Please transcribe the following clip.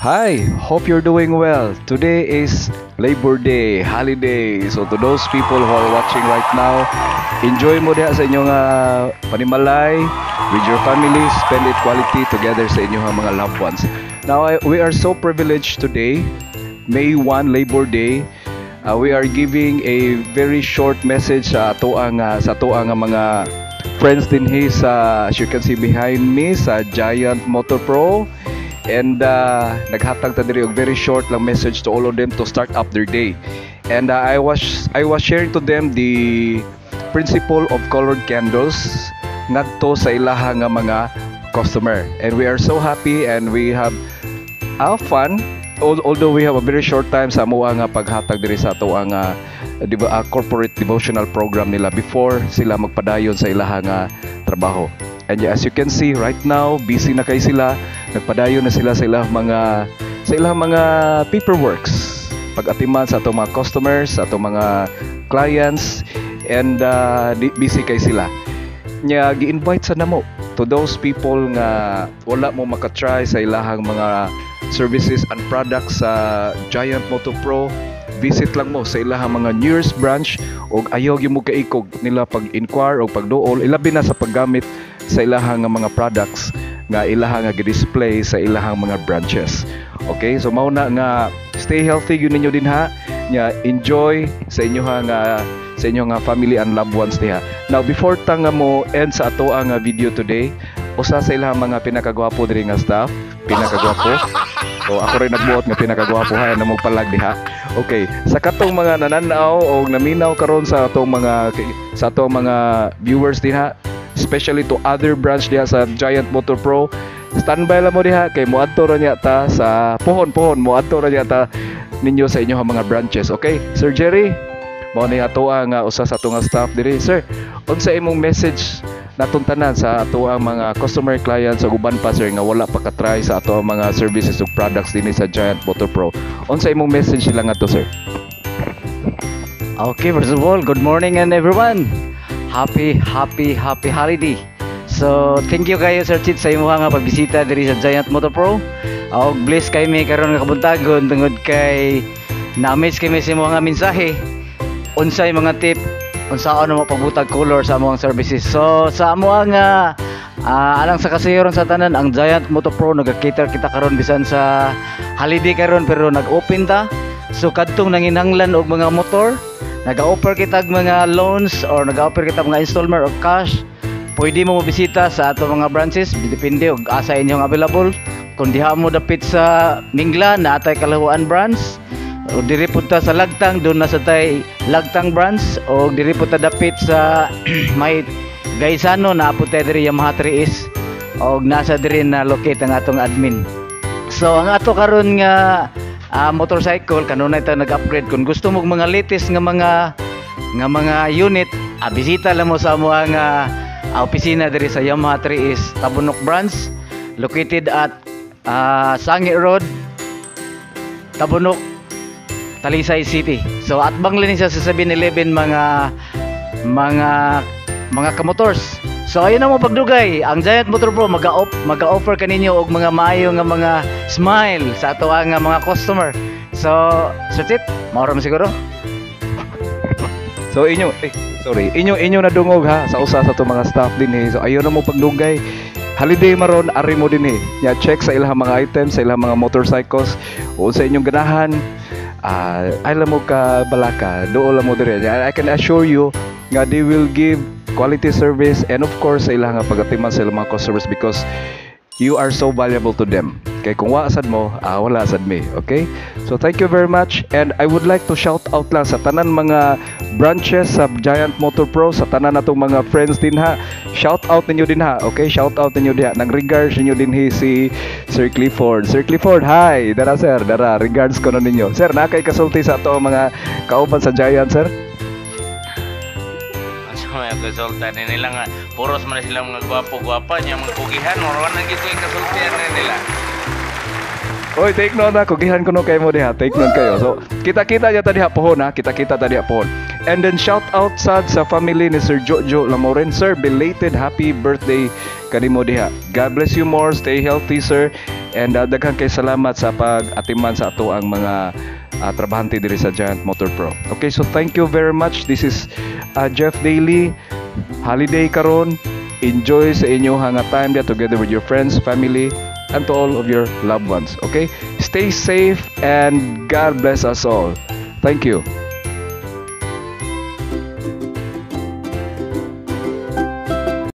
Hi, hope you're doing well. Today is Labor Day, holiday. So to those people who are watching right now, enjoy mo diha sa inyong panimalay with your family, spend it quality together sa inyong mga loved ones. Now, we are so privileged today, May 1, Labor Day. We are giving a very short message sa ato ang mga friends din as you can see behind me sa Giant Motor Pro. And naghatag ta diri og very short lang message to all of them to start up their day. And I was sharing to them the principle of colored candles ngadto sa ilaha nga mga customer. And we are so happy and we have fun, although we have a very short time sa amuha nga paghatag diri sa ato ang corporate devotional program nila before sila magpadayon sa ilaha nga trabaho. And as you can see right now, busy na kay sila. Nagpadayon na sila sa ilang mga paperworks. Pag-atiman sa atong mga customers, sa atong mga clients, and busy kay sila. Nya gi-invite sa namo to those people nga wala mo makatry sa ilahang mga services and products sa Giant Motor Pro. Visit lang mo sa ilahang mga nearest branch o ayaw gyud mo kaikog nila pag-inquire o pagduol ilabi na sa paggamit sa ilahang mga products nga ilahang gi-display sa ilahang mga branches. Okay, so mao na nga stay healthy yun ninyo din ha. Nya enjoy sa inyong family and loved ones diha. Now before tanga mo end sa ato ang video today, usa sa ilahang mga pinakagwapo diri nga staff, pinakagwapo. So ako rin nagbuot nga pinakagwapo ha na magpalag diha. Okay, sa katong mga nananaw o naminaw karon sa atong mga viewers diha, especially to other branch diha sa Giant Motor Pro, standby lang mo diha kay moadto ra niya ta sa pohon moadto ra niya ta ninyo sa inyong mga branches. Okay, Sir Jerry, mao ni ato ang usa sa atong staff diri. Sir, unsa imong message natong tanan sa ato ang mga customer clients sa uban pa sir nga wala pa ka-try sa ato ang mga services ug products dinhi sa Giant Motor Pro? Unsa imong message lang ato sir? Okay, first of all, good morning and everyone. Happy holiday. So, thank you kayo Sir Chit sa imuha nga pagbisita diri sa Giant Motor Pro. Og bless kay mi karon nga kabuntagon tungod kay na-miss kay mi sa imuha nga mensahe. Unsay mga tip, unsaon mo pagbutag color sa among services. So, sa amuha nga alang sa kasiyoron sa tanan, ang Giant Motor Pro nagakita kita karon bisan sa holiday karon pero nag-open ta. So, kadtong nanginhanglan og mga motor, nag-offer kita mga loans or nag-offer kita mga installment or cash, pwede mo mabisita sa ato mga branches, depende og asa inyong available. Kung diha mo dapit sa Mingla na atay Kalahuan branch, o diri punta sa Lagtang, doon na sa tay Lagtang branch, o diri punta dapit sa may Gaisano na punta diri Yamaha 3S, o nasa diri na locate ang atong admin. So ang ato karon nga motorcycle kanunay ta nag-upgrade. Kung gusto mo mga latest nga mga unit, bisita lang mo sa amo ang opisina diri sa Yamaha 3S Tabunok branch, located at Sangi Road, Tabunok, Talisay City. So atbang lang siya sa 7-Eleven mga kamotors. So ayun na mo pagdugay, ang Giant Motor Pro mag-offer kaninyo og mga maayo nga mga smile sa ato nga mga customer. So, Sir Chit, maoram siguro. So inyo na dungog ha sa usa sa ato mga staff din So ayun na mo pagdugay. Holiday maron ari mo din Ya check sa ilang mga items, sa ilang mga motorcycles o sa inyong ganahan. Ay lang mo ka balaka, dool lang mo dire. I can assure you nga they will give quality service and of course sa ilang pag-atiman sa ilang mga customers because you are so valuable to them. Kay kung wasad mo, wala sad mi. Okay? So thank you very much and I would like to shout out lang sa tanan mga branches sa Giant Motor Pro, sa tanan natong mga friends din ha. Shout out ninyo din ha. Okay? Shout out ninyo din ha. Nang regards ninyo din si Sir Clifford. Sir Clifford, hi. Dara sir, dara. Regards ko na ninyo. Sir, nakay kasulti sa ato mga kauban sa Giant sir. May kasultan nila nga puros man sila mga gwapo-gwapa niya mga kugihan moron na gito yung kasultian nila. Oy, take note na kugihan ko no kay mo diha. Take note kayo. So, kita-kita ya tadi pohon ha. Kita-kita tadi pohon. And then shout out sa family ni Sir Jojo Lamoren. Sir, belated happy birthday kanimo diha. God bless you more. Stay healthy, sir. and daghang kay salamat sa pag-atiman sa ato ang mga trabahante diri sa Giant Motor Pro. Okay, so thank you very much. This is Jeff Daly. Holiday karon. Enjoy sa inyong hanga time there together with your friends, family, and to all of your loved ones. Okay? Stay safe and God bless us all. Thank you.